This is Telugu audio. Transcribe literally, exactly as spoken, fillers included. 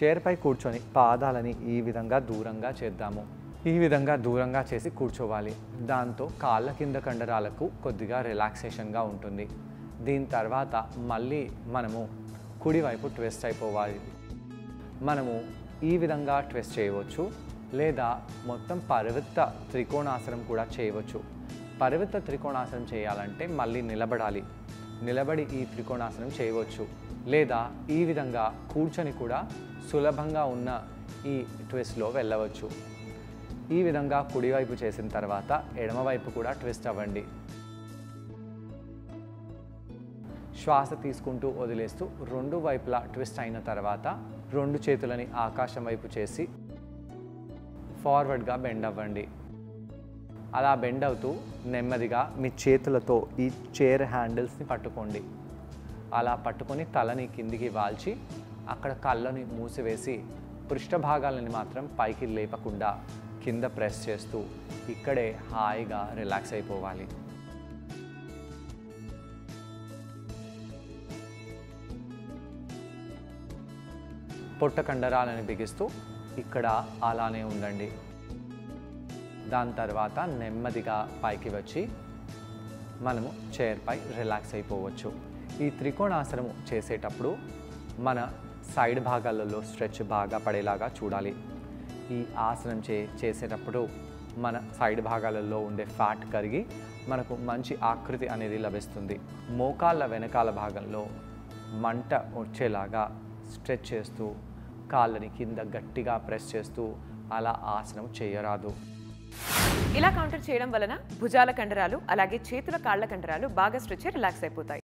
చైర్పై కూర్చొని పాదాలని ఈ విధంగా దూరంగా చేద్దాము. ఈ విధంగా దూరంగా చేసి కూర్చోవాలి. దాంతో కాళ్ళ కింద కండరాలకు కొద్దిగా రిలాక్సేషన్గా ఉంటుంది. దీని తర్వాత మళ్ళీ మనము కుడివైపు ట్విస్ట్ అయిపోవాలి. మనము ఈ విధంగా ట్విస్ట్ చేయవచ్చు, లేదా మొత్తం పరివృత్త త్రికోణాసనం కూడా చేయవచ్చు. పరివృత్త త్రికోణాసనం చేయాలంటే మళ్ళీ నిలబడాలి. నిలబడి ఈ త్రికోణాసనం చేయవచ్చు, లేదా ఈ విధంగా కూర్చొని కూడా సులభంగా ఉన్న ఈ ట్విస్ట్లో వెళ్ళవచ్చు. ఈ విధంగా కుడివైపు చేసిన తర్వాత ఎడమవైపు కూడా ట్విస్ట్ అవ్వండి. శ్వాస తీసుకుంటూ వదిలేస్తూ రెండు వైపులా ట్విస్ట్ అయిన తర్వాత రెండు చేతులని ఆకాశం వైపు చేసి ఫార్వర్డ్గా బెండ్ అవ్వండి. అలా బెండ్ అవుతూ నెమ్మదిగా మీ చేతులతో ఈ చైర్ హ్యాండిల్స్ని పట్టుకోండి. అలా పట్టుకొని తలని కిందికి వాల్చి అక్కడ కళ్ళని మూసివేసి పృష్ఠభాగాలని మాత్రం పైకి లేపకుండా కింద ప్రెస్ చేస్తూ ఇక్కడే హాయిగా రిలాక్స్ అయిపోవాలి. పొట్ట కండరాలను బిగిస్తూ ఇక్కడ అలానే ఉండండి. దాని తర్వాత నెమ్మదిగా పైకి వచ్చి మనము చైర్పై రిలాక్స్ అయిపోవచ్చు. ఈ త్రికోణాసనము చేసేటప్పుడు మన సైడ్ భాగాలలో స్ట్రెచ్ బాగా పడేలాగా చూడాలి. ఈ ఆసనం చే చేసేటప్పుడు మన సైడ్ భాగాలలో ఉండే ఫ్యాట్ కరిగి మనకు మంచి ఆకృతి అనేది లభిస్తుంది. మోకాళ్ళ వెనకాల భాగంలో మంట వచ్చేలాగా స్ట్రెచ్ చేస్తూ కాళ్ళని కింద గట్టిగా ప్రెస్ చేస్తూ అలా ఆసనం చేయరాదు. ఇలా కౌంటర్ చేయడం వలన భుజాల కండరాలు అలాగే చేతుల కాళ్ళ కండరాలు బాగా స్ట్రెచ్ రిలాక్స్ అయిపోతాయి.